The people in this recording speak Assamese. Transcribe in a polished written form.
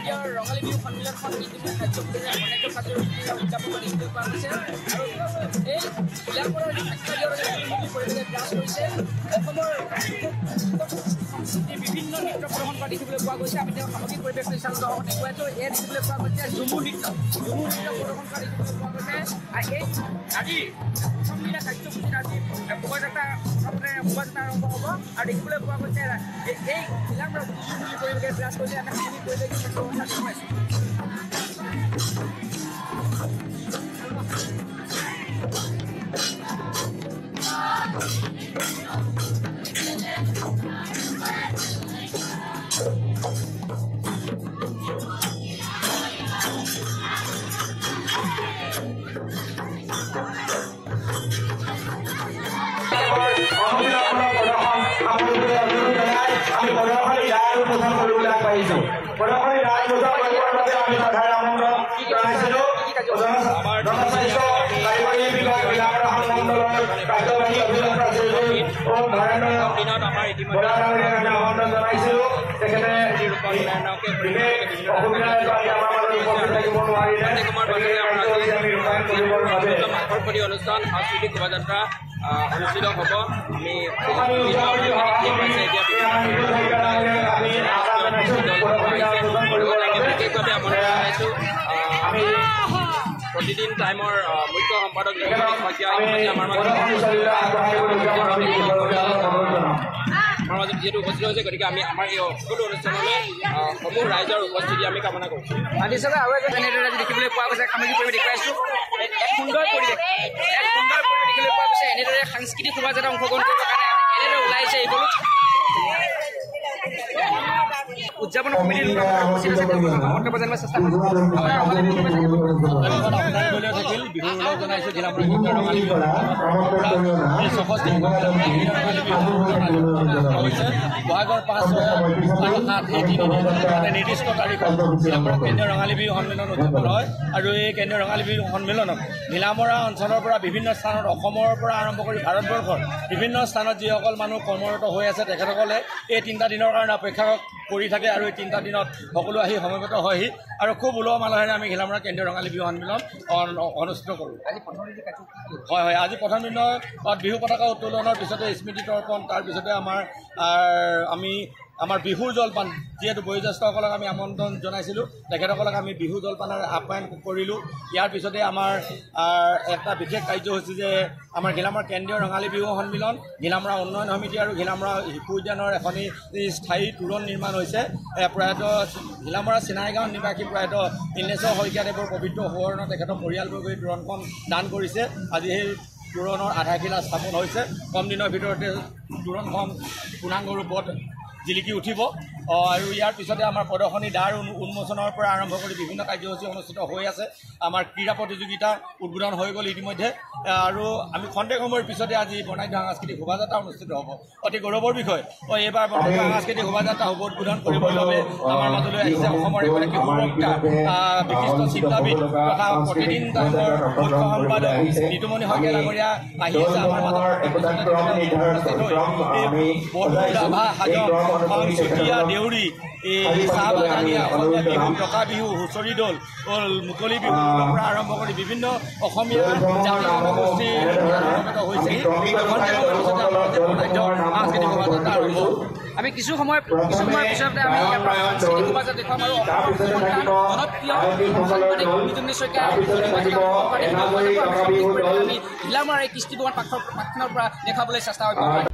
কেন্দ্ৰীয় ৰঙালী বিহু সন্মিলনখন ইতিমধ্যে কাৰ্যসূচীৰে অনেক কাৰ্যসূচী উদযাপন কৰি পোৱা গৈছে আৰু এই জিলাখনৰ পৰিৱেশে বিৰাজ কৰিছে অসমৰ বিভিন্ন নৃত্য প্ৰদৰ্শন কৰা দেখিবলৈ পোৱা গৈছে আমি তেওঁ সামগ্ৰিক পৰিৱেশটো চালক দেখুৱাইছোঁ এই দেখিবলৈ পোৱা গৈছে ঝুমুৰ নৃত্য প্ৰদৰ্শন কৰা দেখিবলৈ পোৱা গৈছে আৰু এই আজি প্ৰথম দিনা কাৰ্যসূচীত আজি শোভাযাত্ৰা আৰম্ভ হ'ব আৰু দেখিবলৈ পোৱা গৈছে এই জিলাখনৰ পৰিৱেশে বিৰাজ কৰিছে আমি সামগ্ৰিক পৰিৱেশ দেখুৱাইছোঁ অনুষ্ঠান সাংস্কৃতিক শোভাযাত্ৰা অনুষ্ঠিত হ'ব আমি বিশেষভাৱে আমন্ত্ৰণ জনাইছোঁ প্ৰতিদিন টাইমৰ মুখ্য সম্পাদক আমাৰ মাজত যিহেতু উপস্থিত হৈছে গতিকে আমি আমাৰ এই সকলো অনুষ্ঠানলৈ সমূহ ৰাইজৰ উপস্থিতি আমি কামনা কৰিছোঁ আজি চাগে আৰু এজন এনেদৰে আজি দেখিবলৈ পোৱা গৈছে সামগ্ৰিক পৰিৱেশ দেখুৱাইছোঁ এক সুন্দৰ পৰিৱেশ দেখিবলৈ পোৱা গৈছে এনেদৰে সাংস্কৃতিক শোভাযাত্ৰা অংশগ্ৰহণ কৰিবৰ কাৰণে এনেদৰে ওলাইছে এইবোৰ উদযাপন কমিটিৰ উপস্থিত আছে মন্তব্য জানিব চেষ্টা কৰিছোঁ থাকিল বিহুৰ ওলাও জনাইছোঁ জিলা পৰিষদৰ ৰঙালী বিহু বহাগৰ 5 আৰু 7 এই 3 দিন এটা নিৰ্দিষ্ট তাৰিখত কেন্দ্ৰীয় ৰঙালী বিহু সন্মিলন উদযাপন হয় আৰু এই কেন্দ্ৰীয় ৰঙালী বিহু সন্মিলনত নীলামৰা অঞ্চলৰ পৰা বিভিন্ন স্থানত অসমৰ পৰা আৰম্ভ কৰি ভাৰতবৰ্ষৰ বিভিন্ন স্থানত যিসকল মানুহ কৰ্মৰত হৈ আছে তেখেতসকলে এই 3টা দিনৰ কাৰণে অপেক্ষা কৰি থাকে আৰু এই 3টা দিনত সকলো আহি সমবেত হয়হি আৰু খুব উলহ মালহেৰে আমি ঘিলামৰা কেন্দ্ৰীয় ৰঙালী বিহু সন্মিলন অনুষ্ঠিত কৰোঁ হয় আজি প্ৰথম দিনত বিহু পতাকা উত্তোলনৰ পিছতে স্মৃতি তৰ্পণ তাৰপিছতে আমাৰ বিহুৰ জলপান যিহেতু বয়োজ্যেষ্ঠসকলক আমি আমন্ত্ৰণ জনাইছিলোঁ তেখেতসকলক আমি বিহু জলপানৰ আপ্যায়ন কৰিলোঁ ইয়াৰ পিছতে আমাৰ এটা বিশেষ কাৰ্যসূচী যে আমাৰ ঘিলামৰা কেন্দ্ৰীয় ৰঙালী বিহু সন্মিলন ঘিলামৰা উন্নয়ন সমিতি আৰু ঘিলামৰা শিশু উদ্যানৰ এখনি স্থায়ী তোৰণ নিৰ্মাণ হৈছে প্ৰয়াত ঘিলামৰা চিনাইগাঁও নিবাসী প্ৰয়াত ইন্দ্ৰেশ্বৰ শইকীয়াদেৱৰ পবিত্ৰ সোঁৱৰণত তেখেতৰ পৰিয়ালবৰ্গই তোৰণখন দান কৰিছে আজি সেই তোৰণৰ আধাৰশিলা স্থাপন হৈছে কম দিনৰ ভিতৰতে তোৰণখন পূৰ্ণাংগ ৰূপত জিলিকি উঠিব আৰু ইয়াৰ পিছতে আমাৰ প্ৰদৰ্শনী দ্বাৰ উন্মোচনৰ পৰা আৰম্ভ কৰি বিভিন্ন কাৰ্যসূচী অনুষ্ঠিত হৈ আছে আমাৰ ক্ৰীড়া প্ৰতিযোগিতা উদ্বোধন হৈ গ'ল ইতিমধ্যে আৰু আমি খন্তেক সময়ৰ পিছতে আজি বৰ্ণাঢ্য সাংস্কৃতিক শোভাযাত্ৰা অনুষ্ঠিত হ'ব অতি গৌৰৱৰ বিষয় এইবাৰ বৰ্ণাঢ্য সাংস্কৃতিক শোভাযাত্ৰা শুভ উদ্বোধন কৰিবৰ বাবে আমাৰ মাজলৈ আহিছে অসমৰ এগৰাকী সুৰক্ষা বিশিষ্ট চিন্তাবিদ তথা প্ৰতিদিন টাইমৰ মুখ্য সম্পাদক নিতুমণি শইকীয়া ডাঙৰীয়া আহি আছে আমাৰ মাজত ৰাভা হাজং চুতীয়া দেউৰী এই চাহ বাগানীয়া অসমীয়া বিহু টকা বিহু হুঁচৰি দল মুকলি বিহুৰ পৰা আৰম্ভ কৰি বিভিন্ন অসমীয়া জাতি জনগোষ্ঠীৰ হৈছে সাংস্কৃতিক শোভাযাত্ৰা আৰম্ভ আমি কিছু সময় পিছতে আমি সাংস্কৃতিক শোভাযাত্ৰা দেখুৱাম আৰু জনপ্ৰিয় সাংবাদিক নিতুমণি শইকীয়া আমি ঘিলামৰাৰ এই কৃষ্টি ভৱন প্ৰাক্ষণৰ পৰা দেখাবলৈ চেষ্টা কৰিম